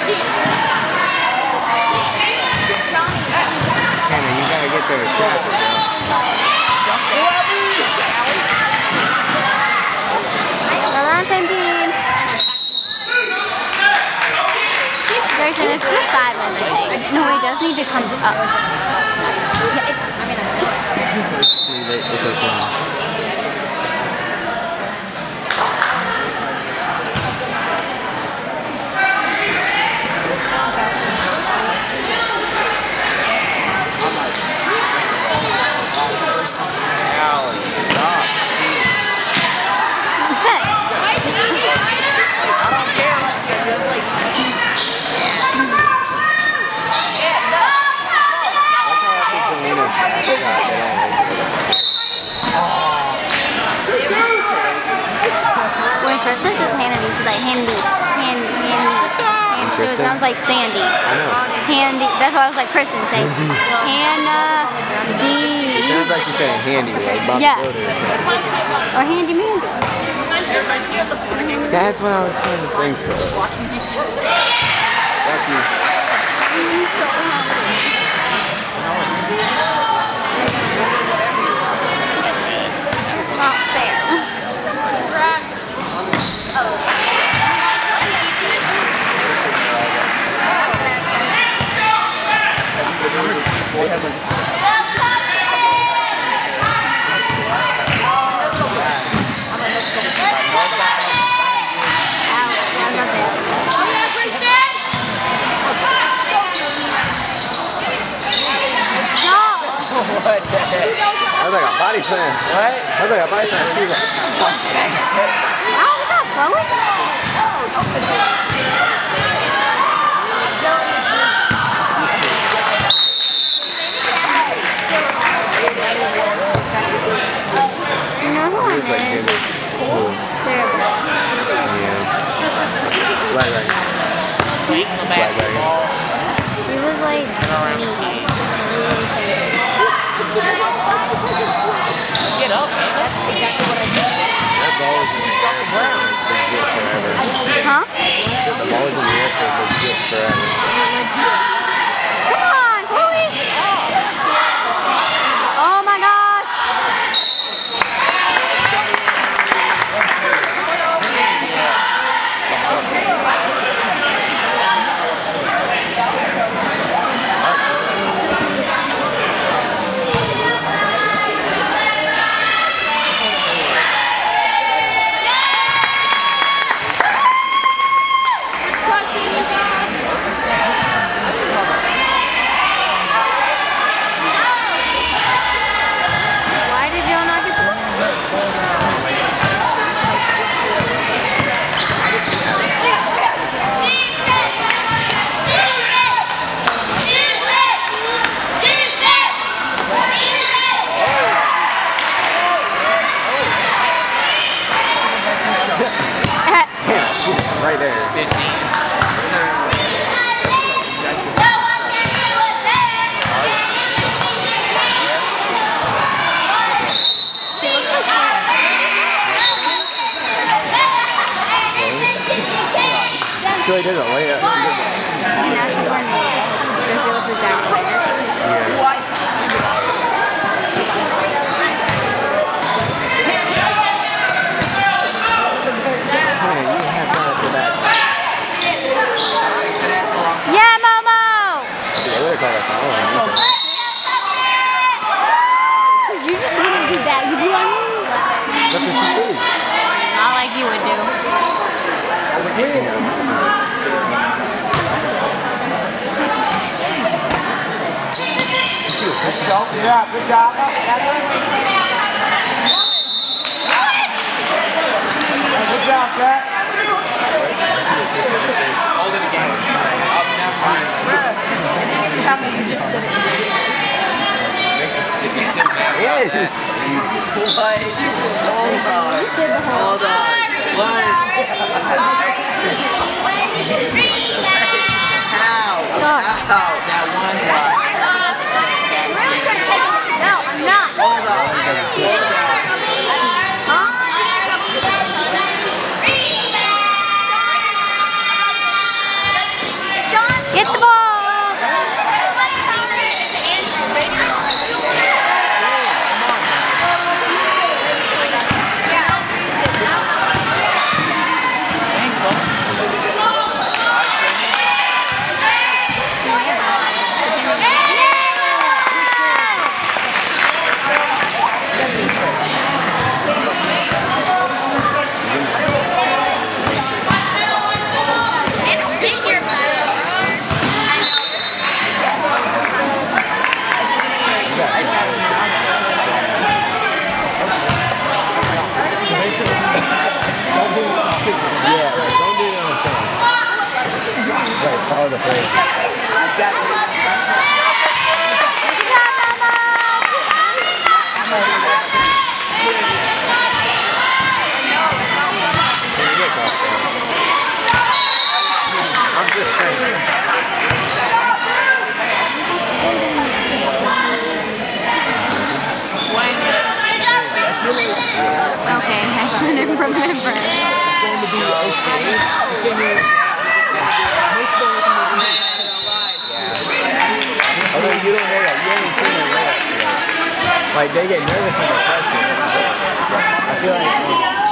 Hannah, you gotta get to the traffic, bro. Around 17. Grayson, it's just silent, I think. No, he does need to come up. When Kristen says Hannity, she's like handy. So it sounds like Sandy. I know. Handy. That's why I was like Kristen saying Hannah D. It sounds like she's saying handy, like Bob Yeah. Builder or something. Or Handy Mandy. That's what I was trying to think of. Fuck you. Not fair. What the heck? That was like a body slam. What? That was like a body slam. She was like, oh, dang it. Wow, was that blowing? You know who It was like I'm him. Cool. Terrible. Yeah. Flag right. Flag right. He was like Get up, man. That's exactly what I did. That ball was in the air for legit forever. huh? The ball was in the air for legit forever. Come on, Chloe! Oh my gosh! Why did y'all not get the Right there. 15. She really did a layup. Now she's wearing so she looks exactly like her. Yeah. Yeah, Momo! They would have called a foul on you. You just wouldn't do that. You'd be on me. That's what she did. Not like you would do. Yeah, good job. Good job, Pat. Hold it again. Up, down, fine. You just sit it. Makes me sticky. You still mad about that? What? Hold on. How? That one guy. No, I'm not. Hold on. Get the ball! Follow the play. I'm just saying. Okay, I couldn't remember. Although you don't know that, you haven't seen it yet. Like they get nervous under pressure. I feel like